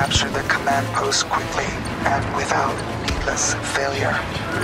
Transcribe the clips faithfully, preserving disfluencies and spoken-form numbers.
capture the command post quickly and without needless failure.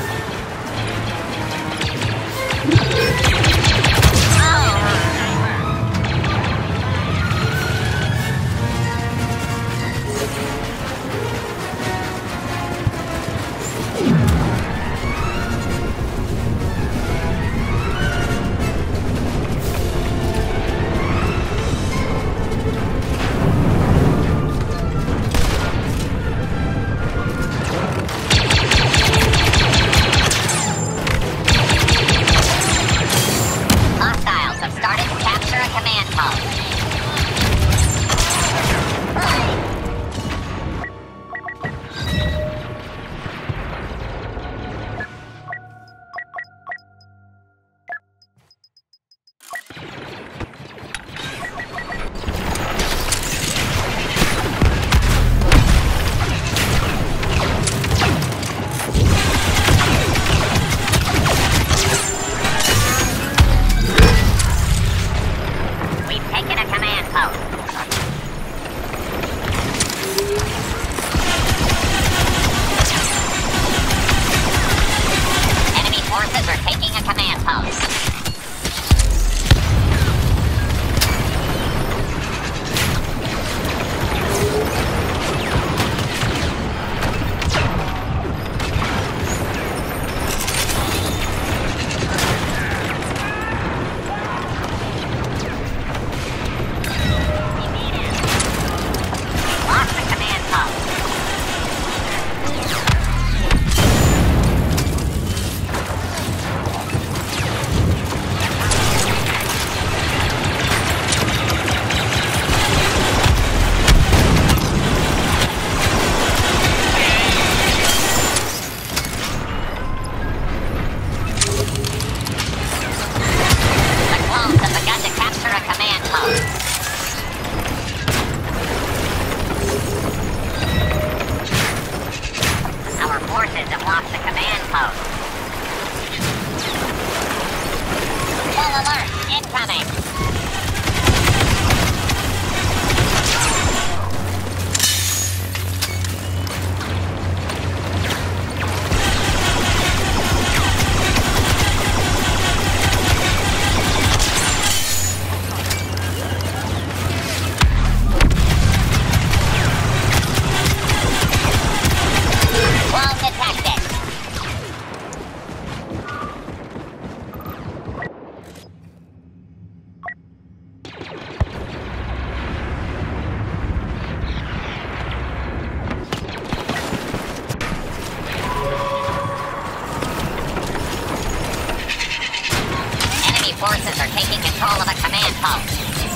Forces are taking control of a command post.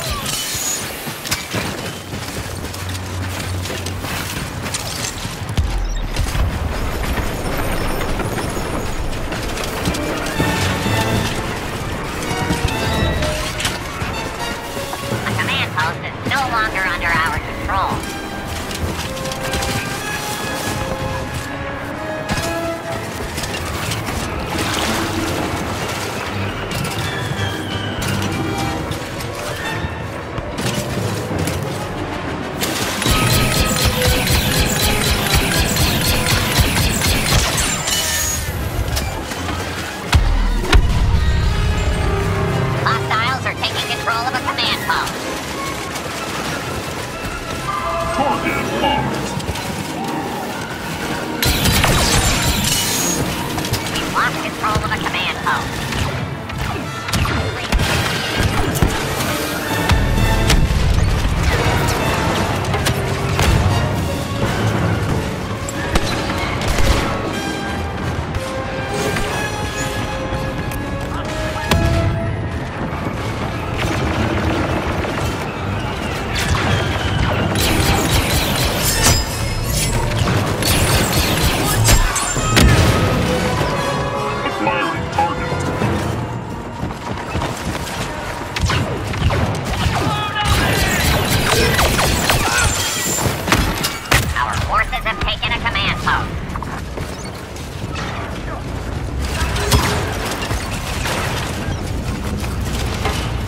The command post is no longer under our control.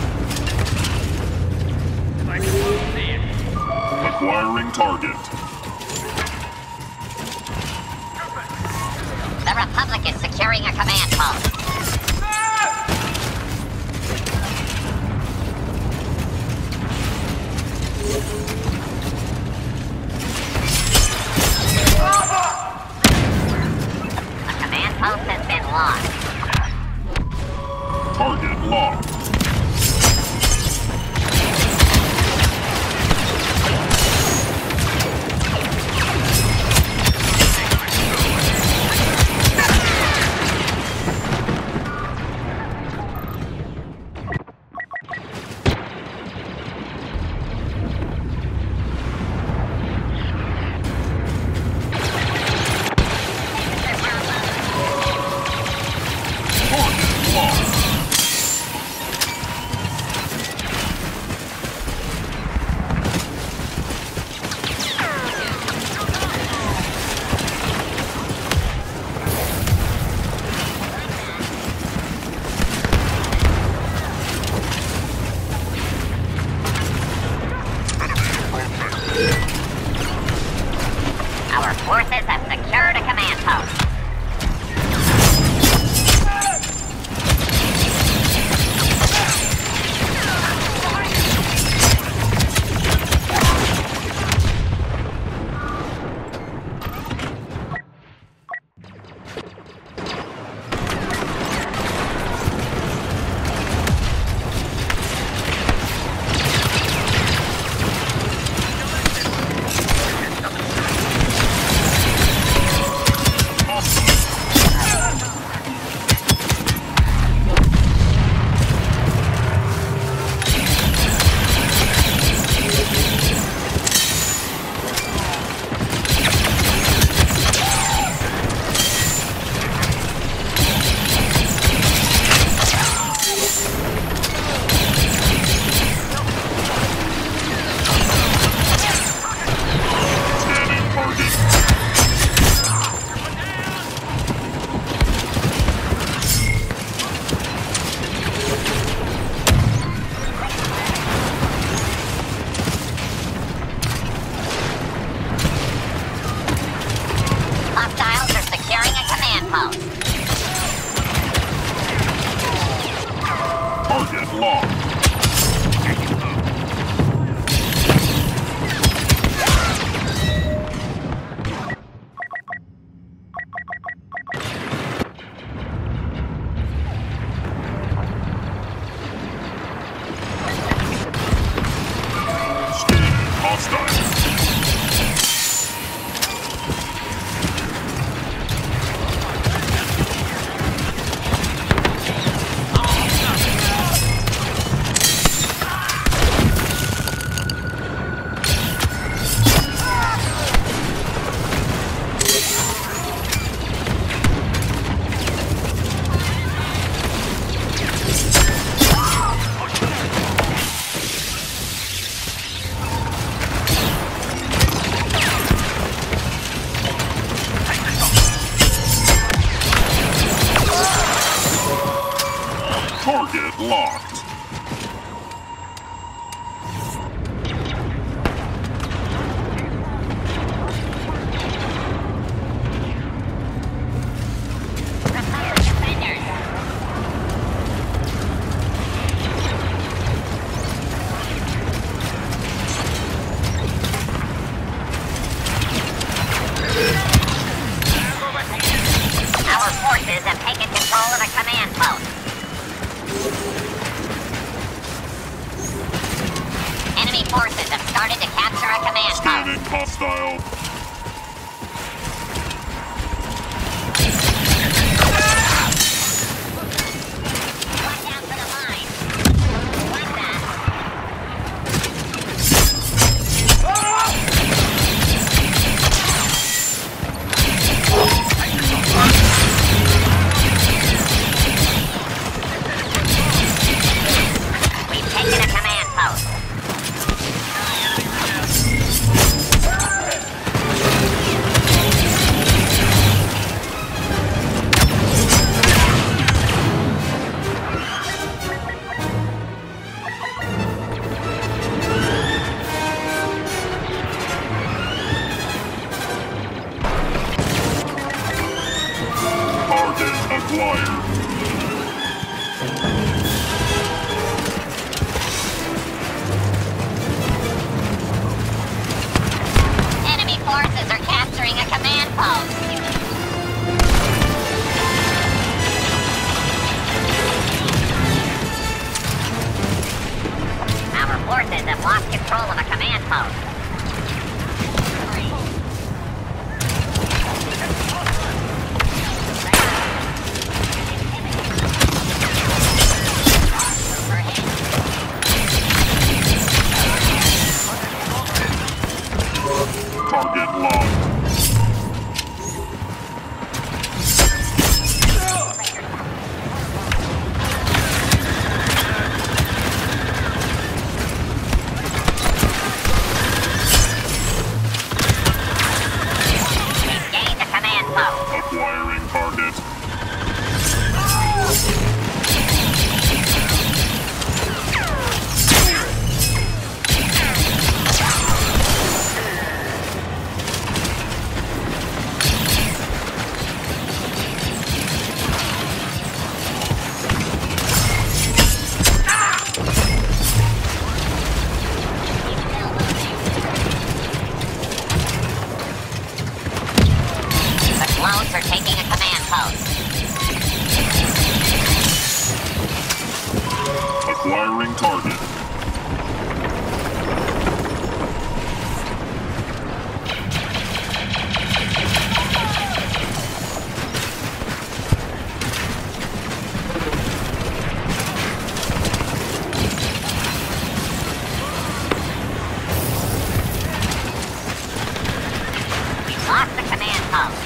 Acquiring target. Republic is securing a command post. A command post has been lost. Target locked. Our forces have secured a command post. Hostiles are securing a command post. Target locked. Scanning hostile. Target locked. Our forces have taken control of a command post. Enemy forces have started to capture a command Scanning post. hostile. Watch out for the mine. Like that. We've taken a command post. Target locked. Gain the command post. Acquiring target. The clones are taking a command post. Acquiring target. We've lost the command post.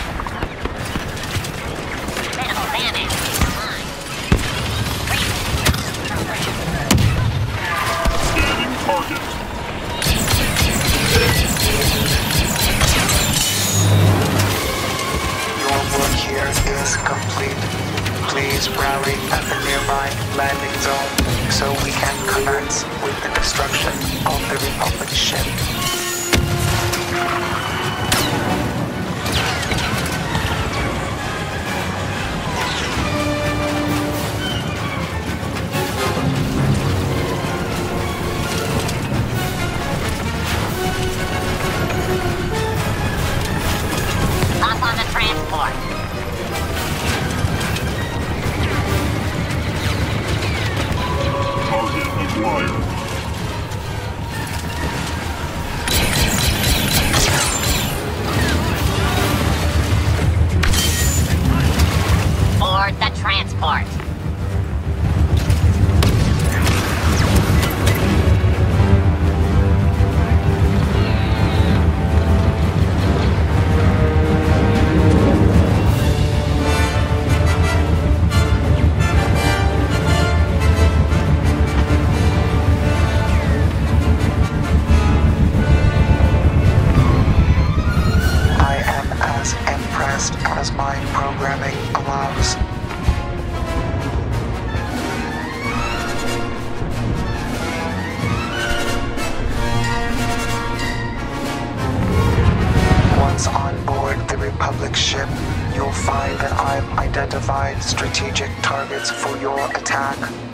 Minimal damage. Fine. Scanning target. Your work here is complete. Please rally at the nearby landing zone so we can commence with the destruction of the Republic ship. Hop on the transport. Target acquired. Board the transport. I am as impressed as my programming allows. Once on board the Republic ship, you'll find that I've identified strategic targets for your attack.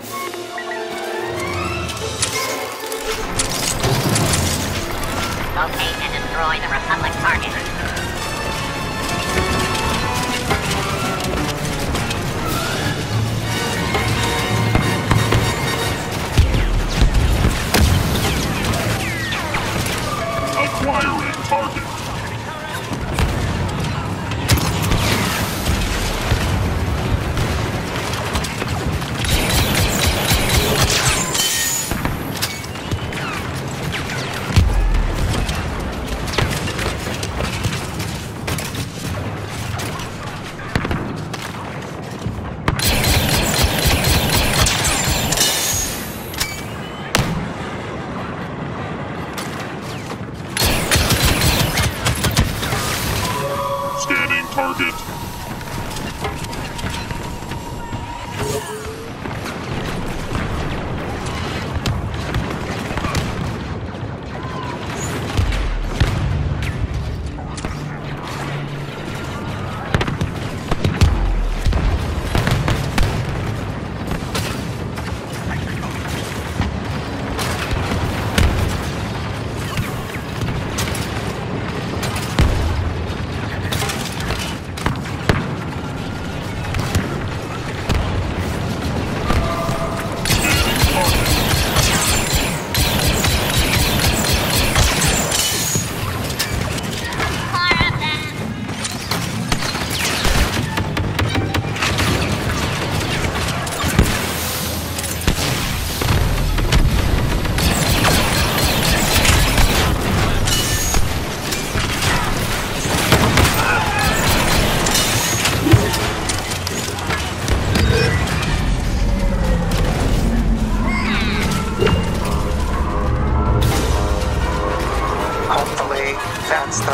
Locate and destroy the Republic target. Acquiring target.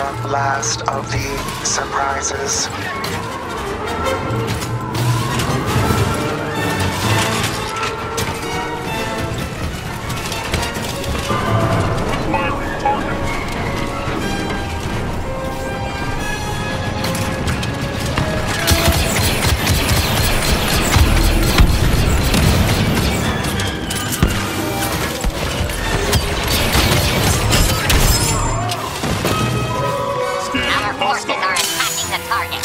the last of the surprises. Acquiring target. Scanning Our forces are hostile. attacking the target.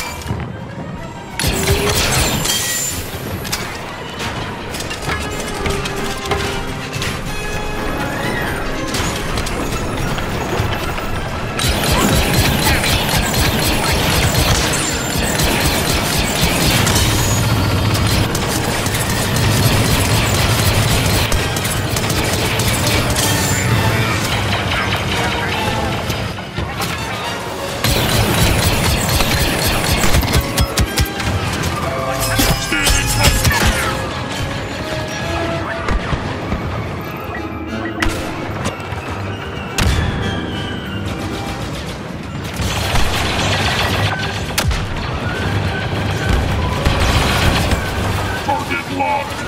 Scanning hostile. Target locked.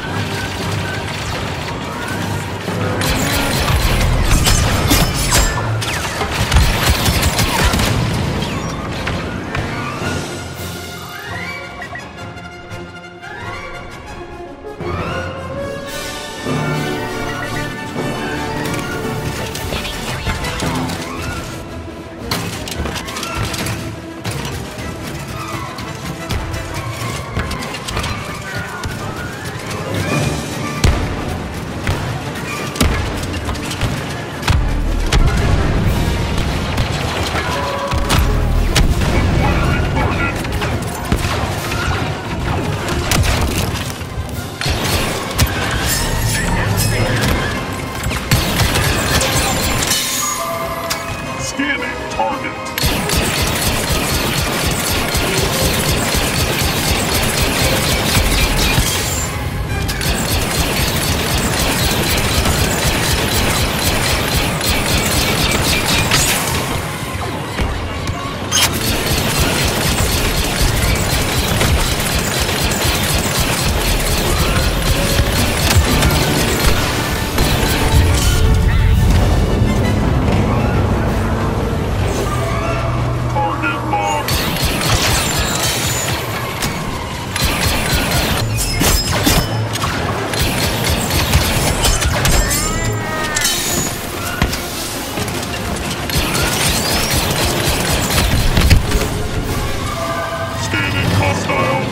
Scanning target. Target locked. Scanning hostile.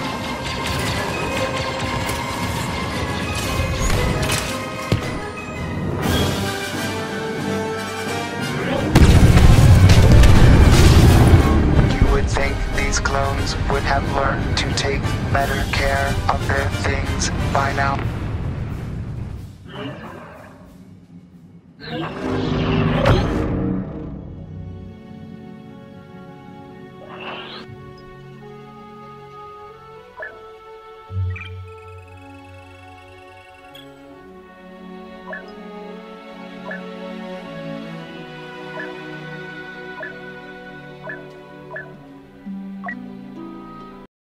You would think these clones would have learned to take better care of their things by now.